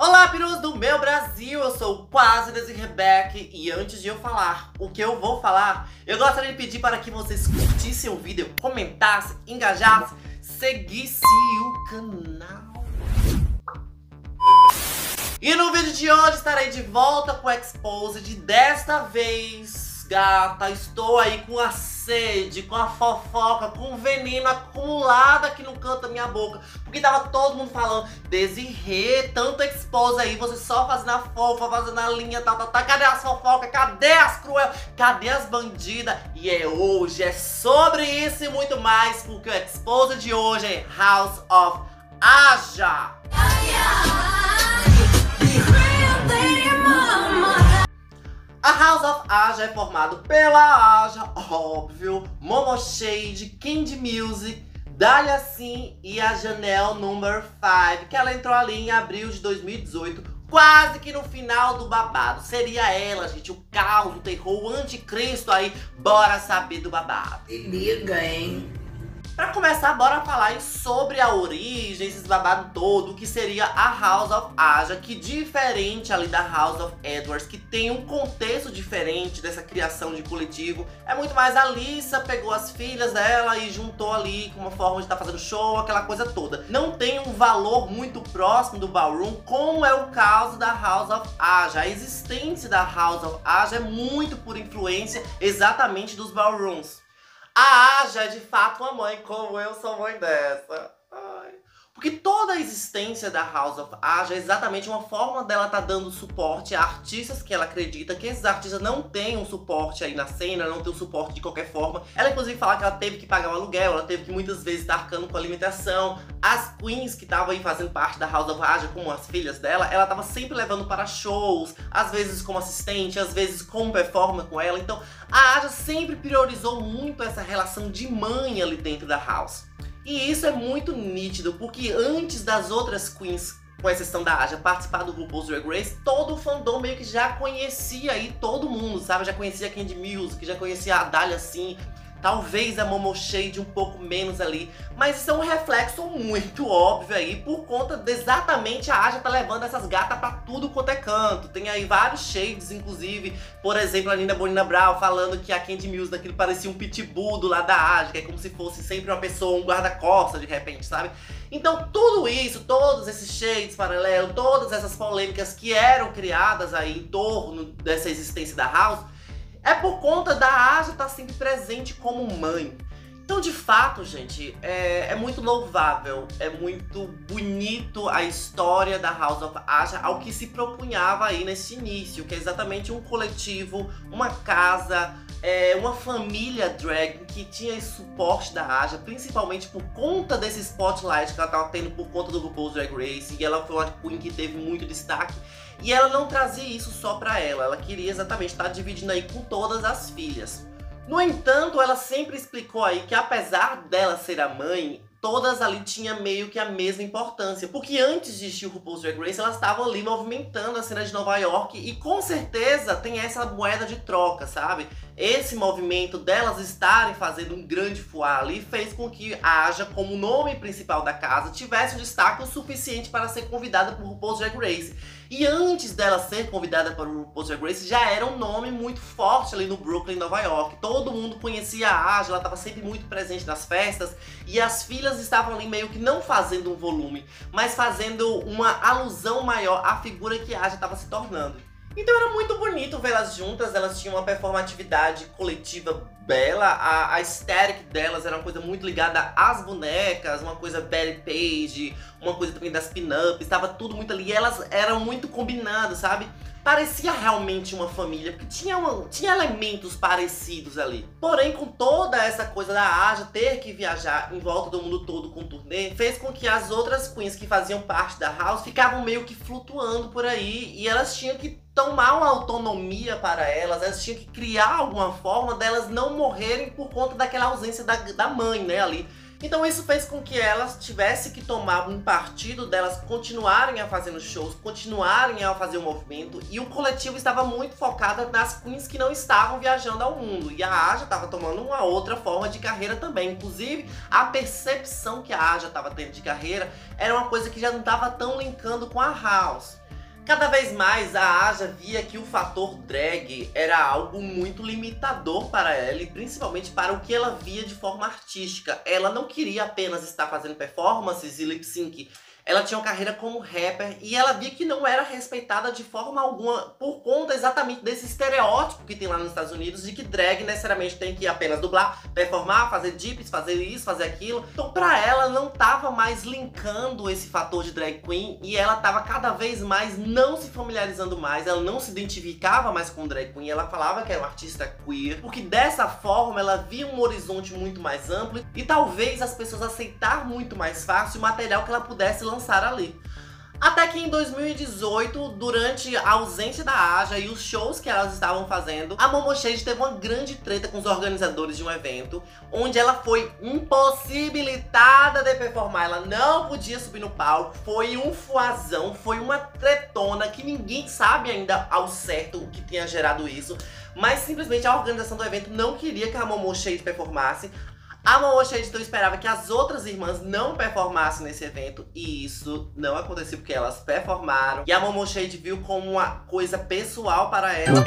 Olá, perus do meu Brasil, eu sou Quase Desi Rebeca e antes de eu falar o que eu vou falar, eu gostaria de pedir para que vocês curtissem o vídeo, comentassem, engajassem, seguissem o canal. E no vídeo de hoje estarei de volta com o Exposed. Desta vez, gata, estou aí com a sede, com a fofoca, com o veneno acumulado aqui no canto da minha boca. Porque tava todo mundo falando, Desirê, tanto Exposed aí, você só fazendo a fofa, fazendo a linha, tal. Cadê as fofocas? Cadê as cruel? Cadê as bandidas? E hoje, é sobre isso e muito mais, porque o Exposed de hoje é House of Aja. A House of Aja é formado pela Aja, óbvio, Momo Shade, Candy Music, Dahlia Sin e a Janelle Number 5, que ela entrou ali em abril de 2018, quase que no final do babado. Seria ela, gente, o caos, o terror, o anticristo aí, bora saber do babado. Se liga, hein? Pra começar, bora falar aí sobre a origem, esses babados todo, que seria a House of Aja, que diferente ali da House of Edwards, que tem um contexto diferente dessa criação de coletivo. É muito mais a Lisa pegou as filhas dela e juntou ali com uma forma de estar fazendo show, aquela coisa toda. Não tem um valor muito próximo do ballroom, como é o caso da House of Aja. A existência da House of Aja é muito por influência exatamente dos ballrooms. A Aja é de fato uma mãe, como eu sou mãe dessa. Ai. Porque toda a existência da House of Aja é exatamente uma forma dela tá dando suporte a artistas que ela acredita que esses artistas não têm um suporte aí na cena, não tem um suporte de qualquer forma. Ela inclusive fala que ela teve que pagar o aluguel, ela teve que muitas vezes estar arcando com a alimentação. As queens que estavam aí fazendo parte da House of Aja, como as filhas dela, ela tava sempre levando para shows, às vezes como assistente, às vezes como performer com ela. Então a Aja sempre priorizou muito essa relação de mãe ali dentro da House. E isso é muito nítido, porque antes das outras queens, com exceção da Aja, participar do RuPaul's Drag Race, todo o fandom meio que já conhecia aí todo mundo, sabe? Já conhecia a Candy Music, já conhecia a Dahlia Sin, talvez a Momo Shade um pouco menos ali, mas isso é um reflexo muito óbvio aí, por conta de exatamente a Aja tá levando essas gatas pra tudo quanto é canto. Tem aí vários shades, inclusive, por exemplo, a Nina Bonina Brown falando que a Candy Music daquilo parecia um pitbull do lado da Aja, que é como se fosse sempre uma pessoa, um guarda-costas de repente, sabe? Então tudo isso, todos esses shades paralelos, todas essas polêmicas que eram criadas aí em torno dessa existência da House, é por conta da Aja estar sempre presente como mãe. Então, de fato, gente, é muito louvável, é muito bonito a história da House of Aja ao que se propunhava aí nesse início, que é exatamente um coletivo, uma casa, uma família drag que tinha esse suporte da Aja, principalmente por conta desse spotlight que ela estava tendo por conta do RuPaul's Drag Race, e ela foi uma queen que teve muito destaque. E ela não trazia isso só pra ela queria exatamente estar dividindo aí com todas as filhas. No entanto, ela sempre explicou aí que apesar dela ser a mãe, todas ali tinham meio que a mesma importância. Porque antes de existir o RuPaul's Drag Race, elas estavam ali movimentando a cena de Nova York e com certeza tem essa moeda de troca, sabe? Esse movimento delas estarem fazendo um grande fuá ali fez com que a Aja, como nome principal da casa, tivesse um destaque o suficiente para ser convidada para o RuPaul's Drag Race. E antes dela ser convidada para o RuPaul's Drag Race, já era um nome muito forte ali no Brooklyn, Nova York. Todo mundo conhecia a Aja, ela estava sempre muito presente nas festas. E as filhas estavam ali meio que não fazendo um volume, mas fazendo uma alusão maior à figura que a Aja estava se tornando. Então era muito bonito vê-las juntas, elas tinham uma performatividade coletiva bela, a aesthetic delas era uma coisa muito ligada às bonecas, uma coisa Betty Page, uma coisa também das pin-ups, estava tudo muito ali, e elas eram muito combinadas, sabe? Parecia realmente uma família, porque tinha elementos parecidos ali. Porém, com toda essa coisa da Aja ter que viajar em volta do mundo todo com turnê, fez com que as outras queens que faziam parte da House ficavam meio que flutuando por aí, e elas tinham que tomar uma autonomia para elas tinham que criar alguma forma delas não morrerem por conta daquela ausência da mãe, né, ali. Então isso fez com que elas tivessem que tomar um partido delas continuarem a fazer os shows, continuarem a fazer o movimento, e o coletivo estava muito focado nas queens que não estavam viajando ao mundo, e a Aja estava tomando uma outra forma de carreira também. Inclusive, a percepção que a Aja estava tendo de carreira era uma coisa que já não estava tão linkando com a House. Cada vez mais a Aja via que o fator drag era algo muito limitador para ela, e principalmente para o que ela via de forma artística. Ela não queria apenas estar fazendo performances e lip sync. Ela tinha uma carreira como rapper e ela via que não era respeitada de forma alguma por conta exatamente desse estereótipo que tem lá nos Estados Unidos de que drag necessariamente tem que apenas dublar, performar, fazer dips, fazer isso, fazer aquilo. Então pra ela não tava mais linkando esse fator de drag queen, e ela tava cada vez mais não se familiarizando mais, ela não se identificava mais com drag queen, ela falava que era uma artista queer, porque dessa forma ela via um horizonte muito mais amplo e talvez as pessoas aceitar muito mais fácil o material que ela pudesse lançar ali. Até que em 2018, durante a ausência da Aja e os shows que elas estavam fazendo, a Momo Shade teve uma grande treta com os organizadores de um evento, onde ela foi impossibilitada de performar, ela não podia subir no palco, foi um fuazão, foi uma tretona que ninguém sabe ainda ao certo o que tinha gerado isso, mas simplesmente a organização do evento não queria que a Momo Shade performasse. A Momo Shade então esperava que as outras irmãs não performassem nesse evento, e isso não aconteceu porque elas performaram. E a Momo Shade viu como uma coisa pessoal para ela,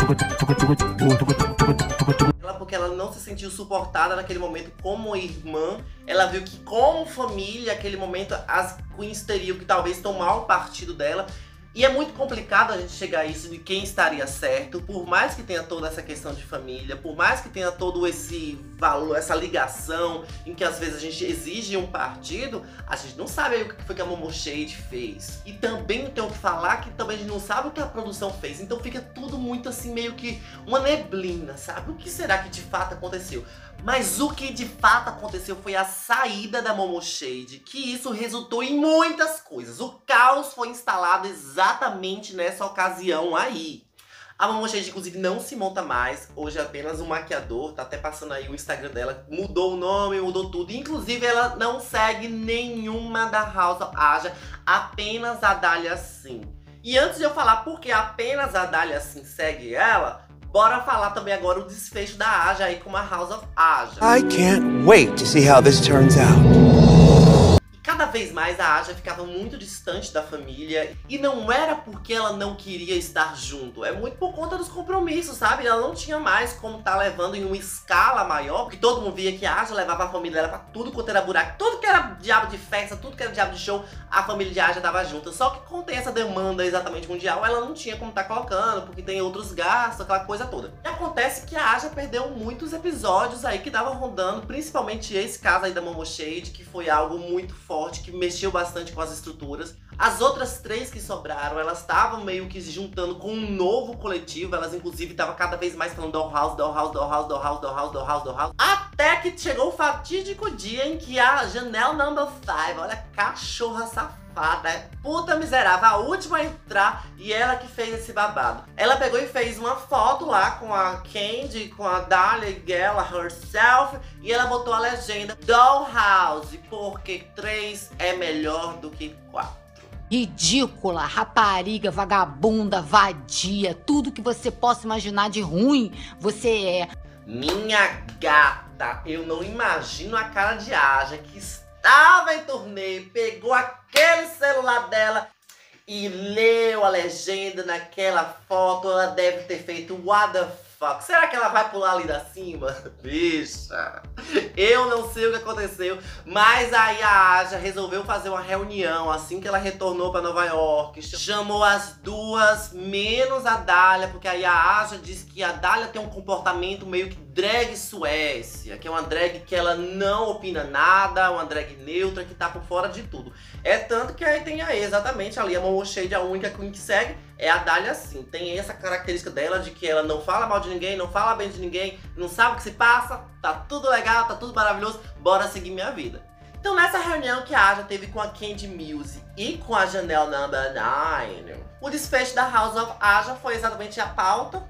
porque ela não se sentiu suportada naquele momento como irmã. Ela viu que como família, naquele momento, as queens teriam que talvez tomar o partido dela. E é muito complicado a gente chegar a isso de quem estaria certo, por mais que tenha toda essa questão de família, por mais que tenha todo esse valor, essa ligação, em que às vezes a gente exige um partido, a gente não sabe aí o que foi que a Momo Shade fez. E também tem o que falar que também a gente não sabe o que a produção fez, então fica tudo muito assim, meio que uma neblina, sabe? O que será que de fato aconteceu? Mas o que de fato aconteceu foi a saída da Momo Shade, que isso resultou em muitas coisas. O caos foi instalado exatamente nessa ocasião aí. A Momo Shade, inclusive, não se monta mais. Hoje é apenas um maquiador, tá até passando aí o Instagram dela. Mudou o nome, mudou tudo. Inclusive, ela não segue nenhuma da House of Aja, apenas a Dahlia Sim. E antes de eu falar por que apenas a Dahlia Sim segue ela, bora falar também agora o desfecho da Aja aí com a House of Aja. I can't wait to see how this turns out. Cada vez mais a Aja ficava muito distante da família, e não era porque ela não queria estar junto, é muito por conta dos compromissos, sabe? Ela não tinha mais como estar levando em uma escala maior, porque todo mundo via que a Aja levava a família dela pra tudo quanto era buraco, tudo que era diabo de festa, tudo que era diabo de show, a família de Aja tava junta. Só que quando tem essa demanda exatamente mundial, ela não tinha como estar colocando, porque tem outros gastos, aquela coisa toda. E acontece que a Aja perdeu muitos episódios aí que tava rondando, principalmente esse caso aí da Momo Shade, que foi algo muito forte, que mexeu bastante com as estruturas. As outras três que sobraram, elas estavam meio que se juntando com um novo coletivo. Elas inclusive estavam cada vez mais falando Dollhouse, Dollhouse, Dollhouse, Dollhouse, Dollhouse, Dollhouse, Dollhouse. Até que chegou o fatídico dia em que a Janelle No. 5, olha, cachorra safada, puta miserável, a última a entrar, e ela que fez esse babado. Ela pegou e fez uma foto lá com a Candy, com a Dahlia e ela herself, e ela botou a legenda Dollhouse, porque 3 é melhor do que 4. Ridícula, rapariga, vagabunda, vadia, tudo que você possa imaginar de ruim, você é. Minha gata, eu não imagino a cara de Aja que estava em turnê, pegou aquele celular dela e leu a legenda naquela foto. Ela deve ter feito what the fuck. Será que ela vai pular ali da cima? Bicha, eu não sei o que aconteceu, mas aí a Aja resolveu fazer uma reunião assim que ela retornou pra Nova York. Chamou as duas, menos a Dahlia, porque aí a Aja disse que a Dahlia tem um comportamento meio que drag Suécia, que é uma drag que ela não opina nada, uma drag neutra, que tá por fora de tudo. É tanto que aí tem aí, exatamente, ali a Momo Shade, a única queen que segue, é a Dahlia Sim. Tem essa característica dela de que ela não fala mal de ninguém, não fala bem de ninguém, não sabe o que se passa, tá tudo legal, tá tudo maravilhoso, bora seguir minha vida. Então nessa reunião que a Aja teve com a Candy Muse e com a Janelle No. 9, o desfecho da House of Aja foi exatamente a pauta.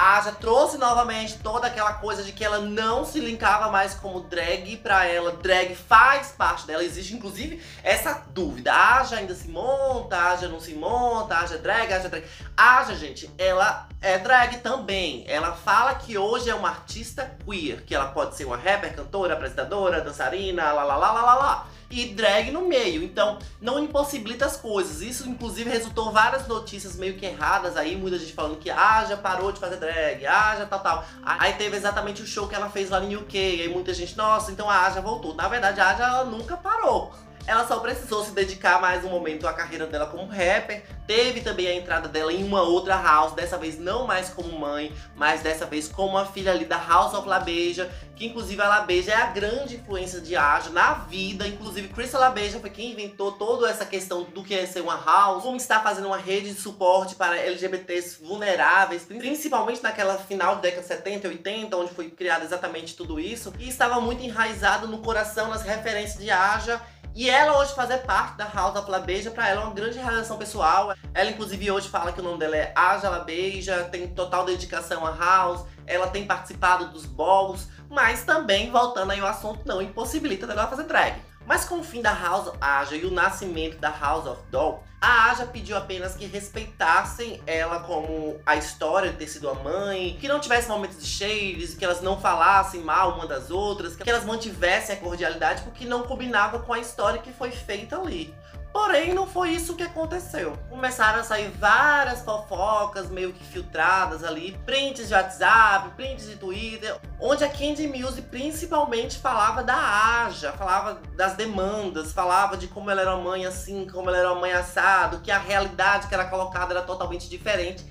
A Aja trouxe novamente toda aquela coisa de que ela não se linkava mais como drag. Pra ela, drag faz parte dela. Existe inclusive essa dúvida: a Aja ainda se monta, a Aja não se monta, a Aja é drag, a Aja é drag. A Aja, gente, ela é drag também. Ela fala que hoje é uma artista queer, que ela pode ser uma rapper, cantora, apresentadora, dançarina, lá. E drag no meio, então não impossibilita as coisas. Isso inclusive resultou várias notícias meio que erradas aí, muita gente falando que a Aja parou de fazer drag, a Aja tal. Aí teve exatamente o show que ela fez lá no UK, aí muita gente, nossa, então a Aja voltou. Na verdade, a Aja ela nunca parou. Ela só precisou se dedicar mais um momento à carreira dela como rapper. Teve também a entrada dela em uma outra house, dessa vez não mais como mãe, mas dessa vez como a filha ali da House of LaBeija, que inclusive a LaBeija é a grande influência de Aja na vida. Inclusive Crystal LaBeija foi quem inventou toda essa questão do que é ser uma house, como está fazendo uma rede de suporte para LGBTs vulneráveis, principalmente naquela final da década 70 e 80, onde foi criado exatamente tudo isso. E estava muito enraizado no coração, nas referências de Aja. E ela hoje fazer parte da House of LaBeija, pra ela é uma grande realização pessoal. Ela inclusive hoje fala que o nome dela é Aja LaBeija, tem total dedicação à House, ela tem participado dos balls, mas também, voltando aí ao assunto, não impossibilita dela fazer drag. Mas com o fim da House of Aja e o nascimento da House of Doll, a Aja pediu apenas que respeitassem ela como a história de ter sido a mãe, que não tivesse momentos de shades, que elas não falassem mal uma das outras, que elas mantivessem a cordialidade, porque não combinava com a história que foi feita ali. Porém, não foi isso que aconteceu. Começaram a sair várias fofocas meio que filtradas ali, prints de WhatsApp, prints de Twitter, onde a Kandy Muse principalmente falava da Aja, falava das demandas, falava de como ela era uma mãe assim, como ela era uma mãe assado, que a realidade que era colocada era totalmente diferente.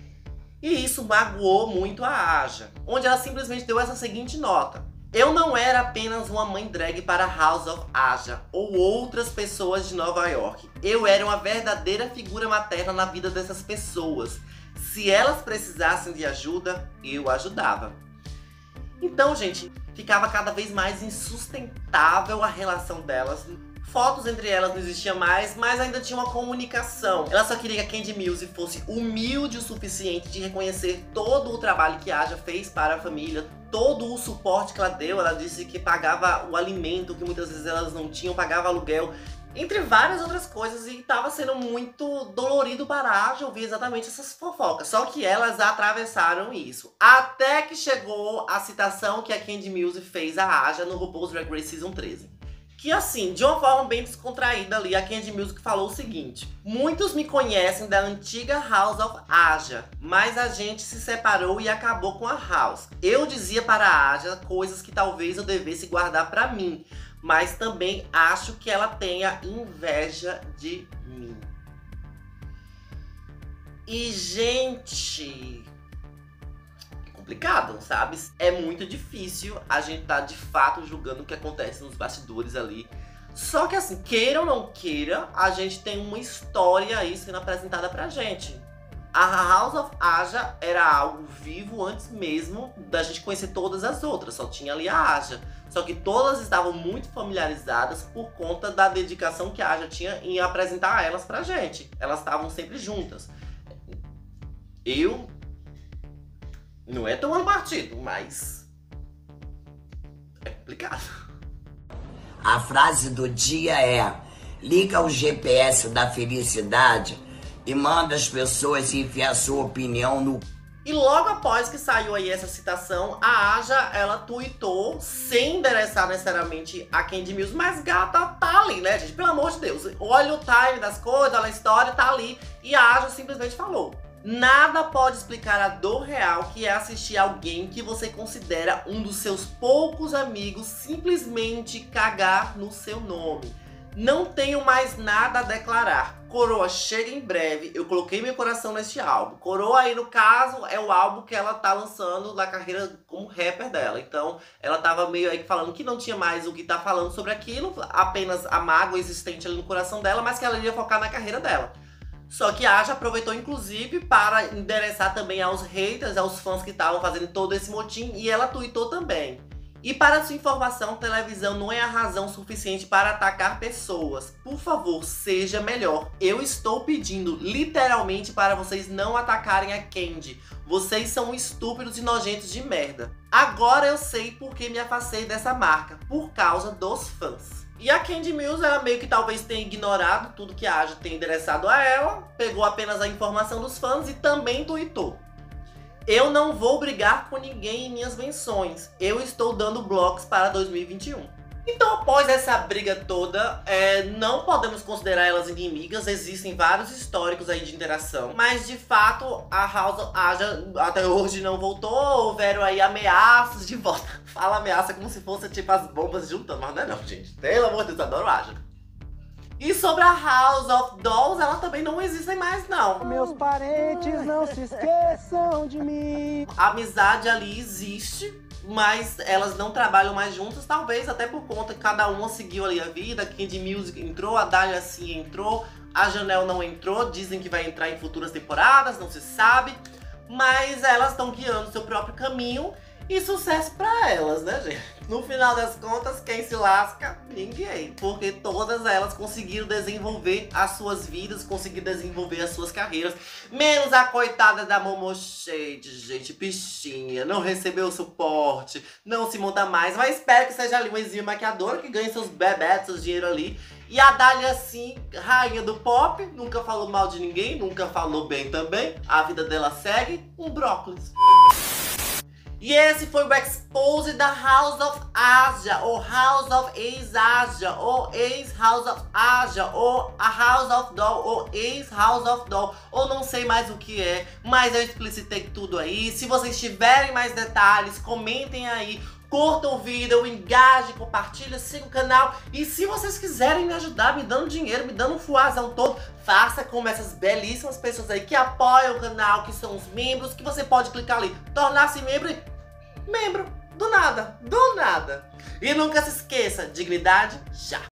E isso magoou muito a Aja, onde ela simplesmente deu essa seguinte nota: eu não era apenas uma mãe drag para House of Aja ou outras pessoas de Nova York. Eu era uma verdadeira figura materna na vida dessas pessoas. Se elas precisassem de ajuda, eu ajudava. Então, gente, ficava cada vez mais insustentável a relação delas. Fotos entre elas não existia mais, mas ainda tinha uma comunicação. Ela só queria que a Kandy Muse fosse humilde o suficiente de reconhecer todo o trabalho que a Aja fez para a família, todo o suporte que ela deu. Ela disse que pagava o alimento, que muitas vezes elas não tinham, pagava aluguel, entre várias outras coisas, e estava sendo muito dolorido para a Aja ouvir exatamente essas fofocas. Só que elas atravessaram isso. Até que chegou a citação que a Kandy Muse fez a Aja no RuPaul's Drag Race Season 13. Que assim, de uma forma bem descontraída ali, a Kandy Muse falou o seguinte: muitos me conhecem da antiga House of Aja, mas a gente se separou e acabou com a House. Eu dizia para a Aja coisas que talvez eu devesse guardar pra mim, mas também acho que ela tenha inveja de mim. E, gente, complicado, sabe? É muito difícil a gente tá de fato julgando o que acontece nos bastidores ali. Só que assim, queira ou não queira, a gente tem uma história aí sendo apresentada pra gente. A House of Aja era algo vivo antes mesmo da gente conhecer todas as outras, só tinha ali a Aja. Só que todas estavam muito familiarizadas por conta da dedicação que a Aja tinha em apresentar elas pra gente. Elas estavam sempre juntas. Não é tomando partido, mas é complicado. A frase do dia é: liga o GPS da felicidade e manda as pessoas enfiar sua opinião no... E logo após que saiu aí essa citação, a Aja, ela tweetou, sem endereçar necessariamente a Kandy Muse, mas gata, tá ali, né, gente? Pelo amor de Deus. Olha o time das coisas, olha a história, tá ali. E a Aja simplesmente falou: nada pode explicar a dor real que é assistir alguém que você considera um dos seus poucos amigos simplesmente cagar no seu nome. Não tenho mais nada a declarar. Coroa chega em breve. Eu coloquei meu coração neste álbum. Coroa aí, no caso, é o álbum que ela tá lançando na carreira como rapper dela. Então, ela tava meio aí falando que não tinha mais o que tá falando sobre aquilo, apenas a mágoa existente ali no coração dela, mas que ela iria focar na carreira dela. Só que a Aja aproveitou, inclusive, para endereçar também aos haters, aos fãs que estavam fazendo todo esse motim, e ela tweetou também: E para sua informação, televisão não é a razão suficiente para atacar pessoas. Por favor, seja melhor. Eu estou pedindo literalmente para vocês não atacarem a Candy. Vocês são estúpidos e nojentos de merda. Agora eu sei por que me afastei dessa marca. Por causa dos fãs. E a Candy Mills, ela meio que talvez tenha ignorado tudo que a Aja tem endereçado a ela. Pegou apenas a informação dos fãs e também tweetou: eu não vou brigar com ninguém em minhas menções. Eu estou dando blocos para 2021. Então, após essa briga toda, não podemos considerar elas inimigas. Existem vários históricos aí de interação. Mas, de fato, a House of Aja até hoje não voltou. Houveram aí ameaças de volta. Fala ameaça como se fosse tipo as bombas juntando. Mas não é não, gente. Pelo amor de Deus, adoro Aja. E sobre a House of Dolls, ela também não existe mais, não. Meus parentes não se esqueçam de mim. A amizade ali existe, mas elas não trabalham mais juntas, talvez até por conta que cada uma seguiu ali a vida. A Candy Music entrou, a Dahlia sim entrou, a Janelle não entrou, dizem que vai entrar em futuras temporadas, não se sabe. Mas elas estão guiando seu próprio caminho e sucesso pra elas, né, gente? No final das contas, quem se lasca? Ninguém. Porque todas elas conseguiram desenvolver as suas vidas, conseguiram desenvolver as suas carreiras. Menos a coitada da Momo Shade, gente, bichinha. Não recebeu suporte, não se monta mais. Mas espero que seja ali uma exímia maquiadora que ganhe seus bebetos, seus dinheiro ali. E a Dahlia, sim, rainha do pop, nunca falou mal de ninguém, nunca falou bem também. A vida dela segue um brócolis. E esse foi o expose da House of Aja, ou House of Ex-Aja, ou Ex-House of Aja, ou a House of Doll, ou Ex-House of Doll, ou não sei mais o que é, mas eu explicitei tudo aí. Se vocês tiverem mais detalhes, comentem aí, curtam o vídeo, engajem, compartilhem, sigam o canal. E se vocês quiserem me ajudar, me dando dinheiro, me dando um fuazão todo, faça como essas belíssimas pessoas aí que apoiam o canal, que são os membros, que você pode clicar ali, tornar-se membro e... membro, do nada, do nada. E nunca se esqueça, dignidade já.